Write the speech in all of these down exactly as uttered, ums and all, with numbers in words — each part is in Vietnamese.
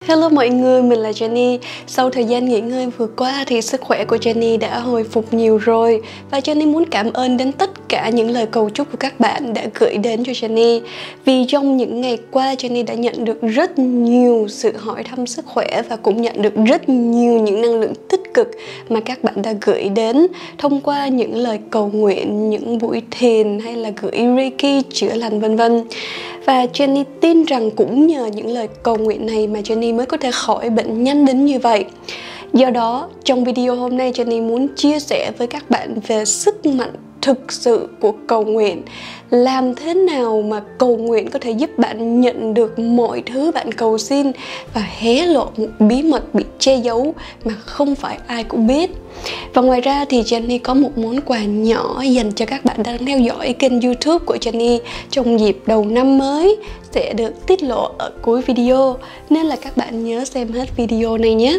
Hello mọi người, mình là Jenny. Sau thời gian nghỉ ngơi vừa qua thì sức khỏe của Jenny đã hồi phục nhiều rồi. Và Jenny muốn cảm ơn đến tất cả những lời cầu chúc của các bạn đã gửi đến cho Jenny. Vì trong những ngày qua Jenny đã nhận được rất nhiều sự hỏi thăm sức khỏe và cũng nhận được rất nhiều những năng lượng tích cực mà các bạn đã gửi đến thông qua những lời cầu nguyện, những buổi thiền hay là gửi Reiki, chữa lành vân vân. Và Jenny tin rằng cũng nhờ những lời cầu nguyện này mà Jenny mới có thể khỏi bệnh nhanh đến như vậy. Do đó, trong video hôm nay Jenny muốn chia sẻ với các bạn về sức mạnh thực sự của cầu nguyện. Làm thế nào mà cầu nguyện có thể giúp bạn nhận được mọi thứ bạn cầu xin và hé lộ một bí mật bị che giấu mà không phải ai cũng biết. Và ngoài ra thì Jenny có một món quà nhỏ dành cho các bạn đang theo dõi kênh YouTube của Jenny trong dịp đầu năm mới sẽ được tiết lộ ở cuối video, nên là các bạn nhớ xem hết video này nhé.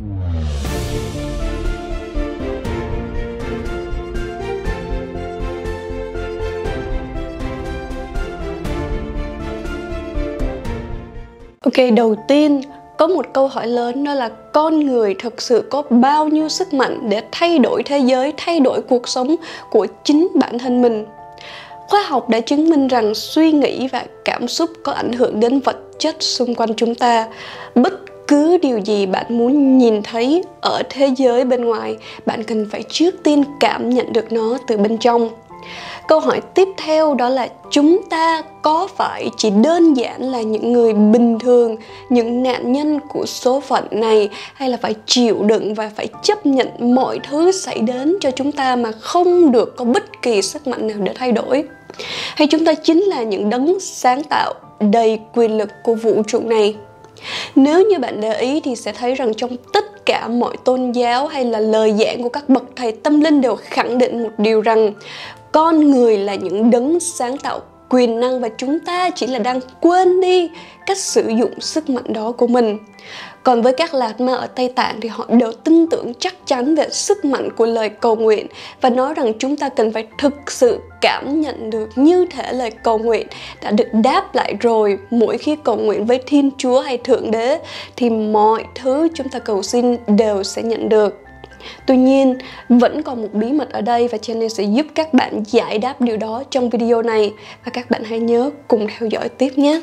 Ok, đầu tiên có một câu hỏi lớn, đó là con người thực sự có bao nhiêu sức mạnh để thay đổi thế giới, thay đổi cuộc sống của chính bản thân mình? Khoa học đã chứng minh rằng suy nghĩ và cảm xúc có ảnh hưởng đến vật chất xung quanh chúng ta. Bất cứ điều gì bạn muốn nhìn thấy ở thế giới bên ngoài, bạn cần phải trước tiên cảm nhận được nó từ bên trong. Câu hỏi tiếp theo đó là chúng ta có phải chỉ đơn giản là những người bình thường, những nạn nhân của số phận này, hay là phải chịu đựng và phải chấp nhận mọi thứ xảy đến cho chúng ta mà không được có bất kỳ sức mạnh nào để thay đổi? Hay chúng ta chính là những đấng sáng tạo đầy quyền lực của vũ trụ này? Nếu như bạn để ý thì sẽ thấy rằng trong tất cả mọi tôn giáo hay là lời giảng của các bậc thầy tâm linh đều khẳng định một điều rằng con người là những đấng sáng tạo quyền năng và chúng ta chỉ là đang quên đi cách sử dụng sức mạnh đó của mình. Còn với các lạc ma ở Tây Tạng thì họ đều tin tưởng chắc chắn về sức mạnh của lời cầu nguyện và nói rằng chúng ta cần phải thực sự cảm nhận được như thể lời cầu nguyện đã được đáp lại rồi. Mỗi khi cầu nguyện với Thiên Chúa hay Thượng Đế thì mọi thứ chúng ta cầu xin đều sẽ nhận được. Tuy nhiên, vẫn còn một bí mật ở đây và Jenny sẽ giúp các bạn giải đáp điều đó trong video này. Và các bạn hãy nhớ cùng theo dõi tiếp nhé.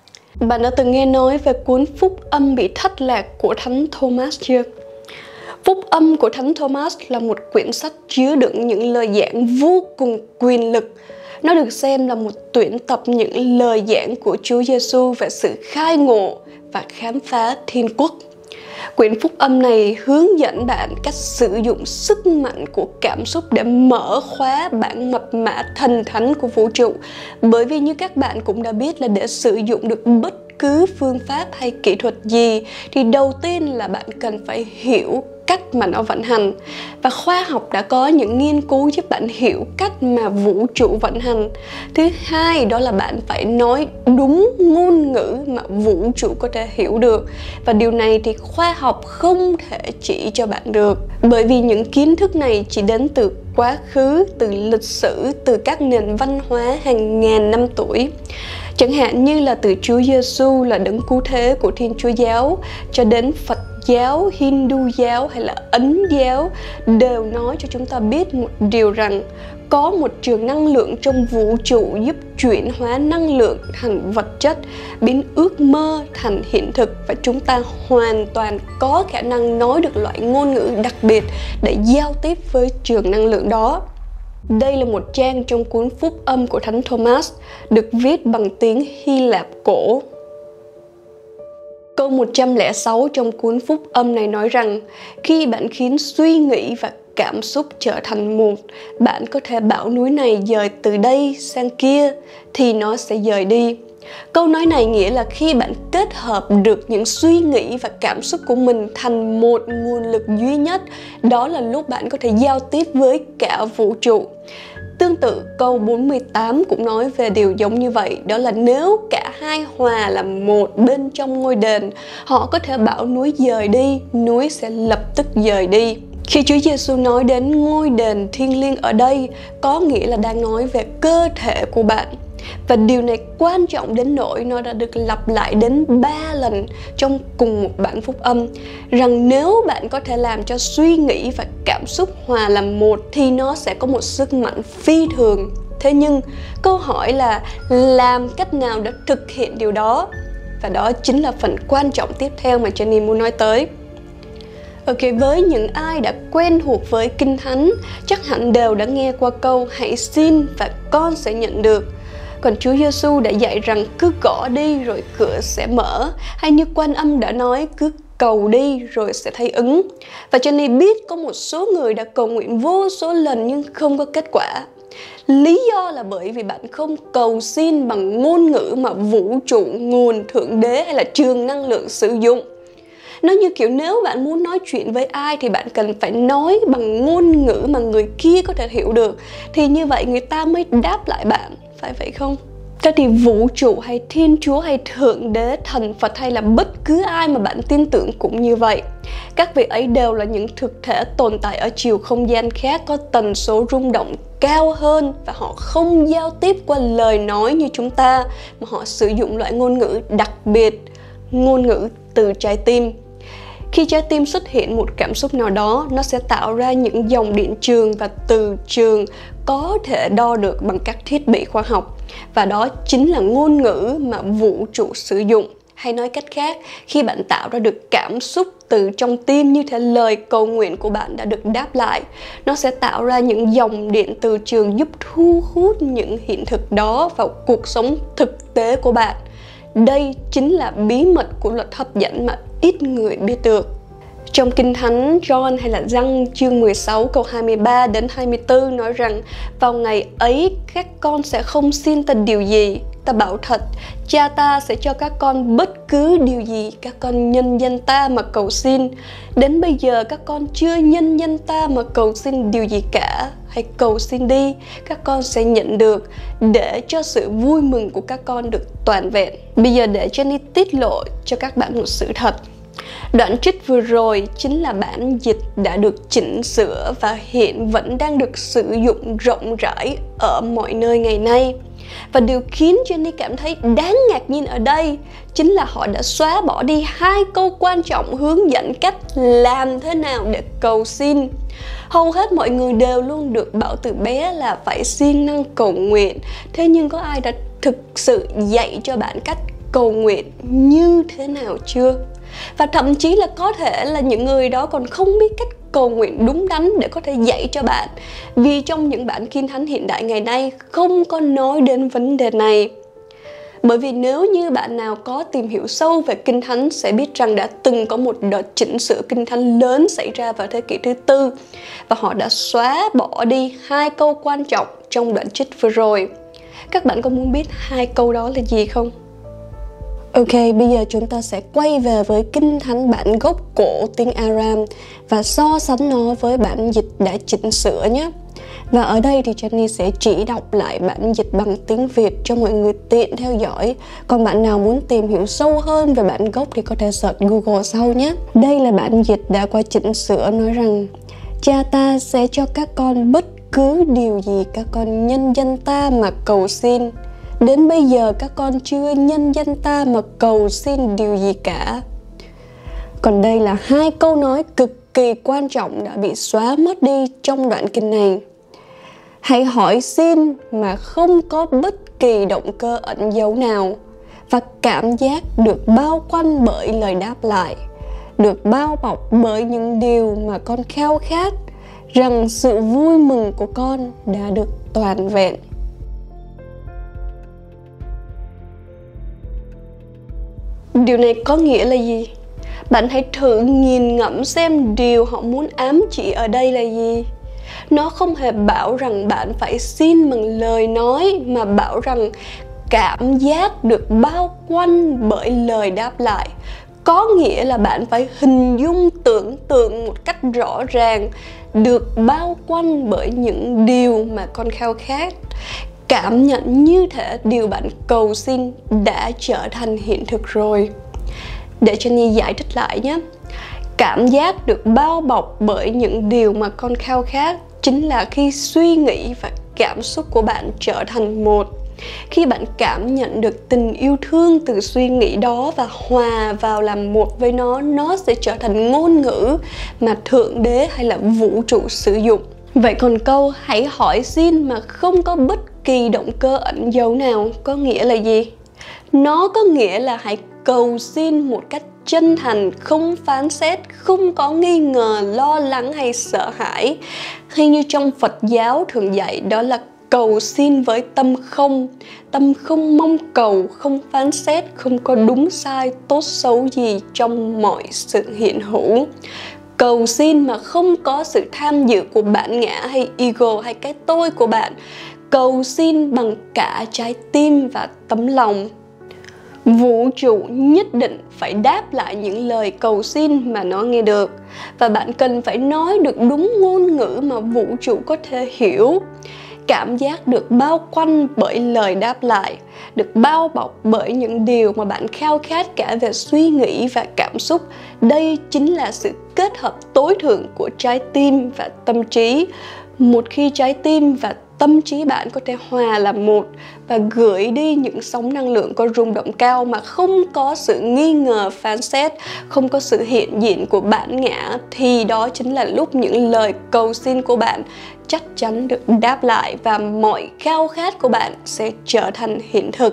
Bạn đã từng nghe nói về cuốn Phúc Âm bị thất lạc của Thánh Thomas chưa? Phúc Âm của Thánh Thomas là một quyển sách chứa đựng những lời giảng vô cùng quyền lực. Nó được xem là một tuyển tập những lời giảng của Chúa Giêsu về sự khai ngộ và khám phá Thiên Quốc. Quyển Phúc Âm này hướng dẫn bạn cách sử dụng sức mạnh của cảm xúc để mở khóa bản mật mã thần thánh của vũ trụ. Bởi vì như các bạn cũng đã biết là để sử dụng được bất cứ phương pháp hay kỹ thuật gì thì đầu tiên là bạn cần phải hiểu cách mà nó vận hành. Và khoa học đã có những nghiên cứu giúp bạn hiểu cách mà vũ trụ vận hành. Thứ hai đó là bạn phải nói đúng ngôn ngữ mà vũ trụ có thể hiểu được. Và điều này thì khoa học không thể chỉ cho bạn được. Bởi vì những kiến thức này chỉ đến từ quá khứ, từ lịch sử, từ các nền văn hóa hàng ngàn năm tuổi. Chẳng hạn như là từ Chúa Giêsu là đấng cứu thế của Thiên Chúa giáo cho đến Phật giáo, Hindu giáo hay là Ấn giáo đều nói cho chúng ta biết một điều rằng có một trường năng lượng trong vũ trụ giúp chuyển hóa năng lượng thành vật chất, biến ước mơ thành hiện thực và chúng ta hoàn toàn có khả năng nói được loại ngôn ngữ đặc biệt để giao tiếp với trường năng lượng đó. Đây là một trang trong cuốn Phúc Âm của Thánh Thomas, được viết bằng tiếng Hy Lạp cổ. Câu một trăm lẻ sáu trong cuốn Phúc Âm này nói rằng khi bạn khiến suy nghĩ và cảm xúc trở thành một, bạn có thể bảo núi này dời từ đây sang kia thì nó sẽ dời đi. Câu nói này nghĩa là khi bạn kết hợp được những suy nghĩ và cảm xúc của mình thành một nguồn lực duy nhất, đó là lúc bạn có thể giao tiếp với cả vũ trụ. Tương tự, câu bốn mươi tám cũng nói về điều giống như vậy, đó là nếu cả hai hòa làm một bên trong ngôi đền, họ có thể bảo núi dời đi, núi sẽ lập tức dời đi. Khi Chúa Giêsu nói đến ngôi đền thiêng liêng ở đây, có nghĩa là đang nói về cơ thể của bạn. Và điều này quan trọng đến nỗi nó đã được lặp lại đến ba lần trong cùng một bản phúc âm, rằng nếu bạn có thể làm cho suy nghĩ và cảm xúc hòa làm một thì nó sẽ có một sức mạnh phi thường. Thế nhưng câu hỏi là làm cách nào để thực hiện điều đó? Và đó chính là phần quan trọng tiếp theo mà Jenny muốn nói tới. Ok, với những ai đã quen thuộc với Kinh Thánh, chắc hẳn đều đã nghe qua câu hãy xin và con sẽ nhận được. Còn Chúa Giêsu đã dạy rằng cứ gõ đi rồi cửa sẽ mở, hay như Quan Âm đã nói cứ cầu đi rồi sẽ thấy ứng. Và Jenny biết có một số người đã cầu nguyện vô số lần nhưng không có kết quả. Lý do là bởi vì bạn không cầu xin bằng ngôn ngữ mà vũ trụ, nguồn, thượng đế hay là trường năng lượng sử dụng. Nó như kiểu nếu bạn muốn nói chuyện với ai thì bạn cần phải nói bằng ngôn ngữ mà người kia có thể hiểu được, thì như vậy người ta mới đáp lại bạn, phải vậy không? Thế thì vũ trụ hay Thiên Chúa hay Thượng Đế, Thần Phật hay là bất cứ ai mà bạn tin tưởng cũng như vậy. Các vị ấy đều là những thực thể tồn tại ở chiều không gian khác, có tần số rung động cao hơn, và họ không giao tiếp qua lời nói như chúng ta, mà họ sử dụng loại ngôn ngữ đặc biệt, ngôn ngữ từ trái tim. Khi trái tim xuất hiện một cảm xúc nào đó, nó sẽ tạo ra những dòng điện trường và từ trường có thể đo được bằng các thiết bị khoa học. Và đó chính là ngôn ngữ mà vũ trụ sử dụng. Hay nói cách khác, khi bạn tạo ra được cảm xúc từ trong tim, như thể lời cầu nguyện của bạn đã được đáp lại, nó sẽ tạo ra những dòng điện từ trường giúp thu hút những hiện thực đó vào cuộc sống thực tế của bạn. Đây chính là bí mật của luật hấp dẫn mà ít người biết được. Trong Kinh Thánh John hay là Giăng chương mười sáu câu hai mươi ba đến hai mươi tư nói rằng vào ngày ấy các con sẽ không xin ta điều gì. Ta bảo thật, cha ta sẽ cho các con bất cứ điều gì các con nhân danh ta mà cầu xin. Đến bây giờ các con chưa nhân danh ta mà cầu xin điều gì cả. Hãy cầu xin đi, các con sẽ nhận được, để cho sự vui mừng của các con được toàn vẹn. Bây giờ để Jenny tiết lộ cho các bạn một sự thật. Đoạn trích vừa rồi chính là bản dịch đã được chỉnh sửa và hiện vẫn đang được sử dụng rộng rãi ở mọi nơi ngày nay. Và điều khiến Jenny cảm thấy đáng ngạc nhiên ở đây chính là họ đã xóa bỏ đi hai câu quan trọng hướng dẫn cách làm thế nào để cầu xin. Hầu hết mọi người đều luôn được bảo từ bé là phải siêng năng cầu nguyện. Thế nhưng có ai đã thực sự dạy cho bạn cách cầu nguyện như thế nào chưa? Và thậm chí là có thể là những người đó còn không biết cách cầu nguyện đúng đắn để có thể dạy cho bạn. Vì trong những bản Kinh Thánh hiện đại ngày nay không có nói đến vấn đề này. Bởi vì nếu như bạn nào có tìm hiểu sâu về Kinh Thánh sẽ biết rằng đã từng có một đợt chỉnh sửa Kinh Thánh lớn xảy ra vào thế kỷ thứ tư, và họ đã xóa bỏ đi hai câu quan trọng trong đoạn trích vừa rồi. Các bạn có muốn biết hai câu đó là gì không? Ok, bây giờ chúng ta sẽ quay về với Kinh Thánh bản gốc cổ tiếng Aram và so sánh nó với bản dịch đã chỉnh sửa nhé. Và ở đây thì Jenny sẽ chỉ đọc lại bản dịch bằng tiếng Việt cho mọi người tiện theo dõi. Còn bạn nào muốn tìm hiểu sâu hơn về bản gốc thì có thể search Google sau nhé. Đây là bản dịch đã qua chỉnh sửa nói rằng: cha ta sẽ cho các con bất cứ điều gì các con nhân danh ta mà cầu xin. Đến bây giờ các con chưa nhân danh ta mà cầu xin điều gì cả. Còn đây là hai câu nói cực kỳ quan trọng đã bị xóa mất đi trong đoạn kinh này. Hãy hỏi xin mà không có bất kỳ động cơ ẩn dấu nào, và cảm giác được bao quanh bởi lời đáp lại, được bao bọc bởi những điều mà con khao khát, rằng sự vui mừng của con đã được toàn vẹn. Điều này có nghĩa là gì? Bạn hãy thử nghiền ngẫm xem điều họ muốn ám chỉ ở đây là gì. Nó không hề bảo rằng bạn phải xin bằng lời nói, mà bảo rằng cảm giác được bao quanh bởi lời đáp lại. Có nghĩa là bạn phải hình dung tưởng tượng một cách rõ ràng, được bao quanh bởi những điều mà con khao khát. Cảm nhận như thể điều bạn cầu xin đã trở thành hiện thực rồi. Để Jenny giải thích lại nhé. Cảm giác được bao bọc bởi những điều mà con khao khát chính là khi suy nghĩ và cảm xúc của bạn trở thành một. Khi bạn cảm nhận được tình yêu thương từ suy nghĩ đó và hòa vào làm một với nó, nó sẽ trở thành ngôn ngữ mà Thượng Đế hay là vũ trụ sử dụng. Vậy còn câu hãy hỏi xin mà không có bất kỳ động cơ ẩn dấu nào có nghĩa là gì? Nó có nghĩa là hãy cầu xin một cách chân thành, không phán xét, không có nghi ngờ, lo lắng hay sợ hãi. Hay như trong Phật giáo thường dạy, đó là cầu xin với tâm không. Tâm không mong cầu, không phán xét, không có đúng sai, tốt xấu gì trong mọi sự hiện hữu. Cầu xin mà không có sự tham dự của bản ngã hay ego hay cái tôi của bạn. Cầu xin bằng cả trái tim và tấm lòng. Vũ trụ nhất định phải đáp lại những lời cầu xin mà nó nghe được. Và bạn cần phải nói được đúng ngôn ngữ mà vũ trụ có thể hiểu. Cảm giác được bao quanh bởi lời đáp lại, được bao bọc bởi những điều mà bạn khao khát cả về suy nghĩ và cảm xúc. Đây chính là sự kết hợp tối thượng của trái tim và tâm trí. Một khi trái tim và tâm trí bạn có thể hòa làm một và gửi đi những sóng năng lượng có rung động cao mà không có sự nghi ngờ phán xét, không có sự hiện diện của bản ngã, thì đó chính là lúc những lời cầu xin của bạn chắc chắn được đáp lại và mọi khao khát của bạn sẽ trở thành hiện thực.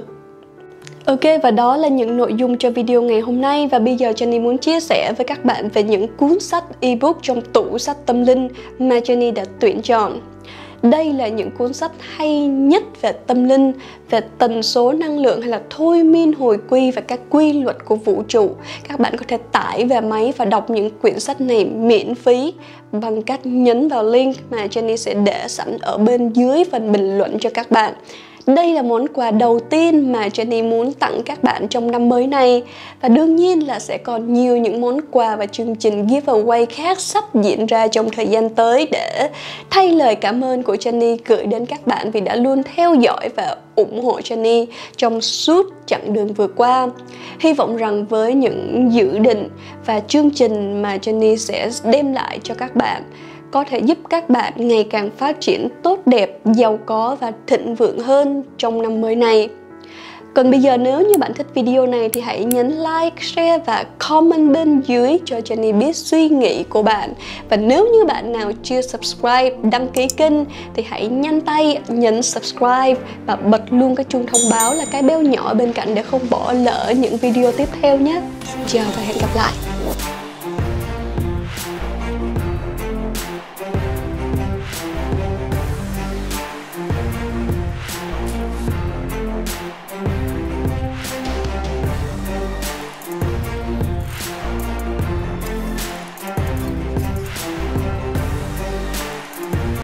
Ok, và đó là những nội dung cho video ngày hôm nay. Và bây giờ Jenny muốn chia sẻ với các bạn về những cuốn sách ebook trong tủ sách tâm linh mà Jenny đã tuyển chọn. Đây là những cuốn sách hay nhất về tâm linh, về tần số năng lượng hay là thôi miên hồi quy và các quy luật của vũ trụ. Các bạn có thể tải về máy và đọc những quyển sách này miễn phí bằng cách nhấn vào link mà Jenny sẽ để sẵn ở bên dưới phần bình luận cho các bạn. Đây là món quà đầu tiên mà Jenny muốn tặng các bạn trong năm mới này. Và đương nhiên là sẽ còn nhiều những món quà và chương trình giveaway khác sắp diễn ra trong thời gian tới để thay lời cảm ơn của Jenny gửi đến các bạn vì đã luôn theo dõi và ủng hộ Jenny trong suốt chặng đường vừa qua. Hy vọng rằng với những dự định và chương trình mà Jenny sẽ đem lại cho các bạn có thể giúp các bạn ngày càng phát triển tốt đẹp, giàu có và thịnh vượng hơn trong năm mới này. Còn bây giờ nếu như bạn thích video này thì hãy nhấn like, share và comment bên dưới cho Jenny biết suy nghĩ của bạn. Và nếu như bạn nào chưa subscribe, đăng ký kênh thì hãy nhanh tay nhấn subscribe và bật luôn cái chuông thông báo là cái bell nhỏ bên cạnh để không bỏ lỡ những video tiếp theo nhé. Chào và hẹn gặp lại.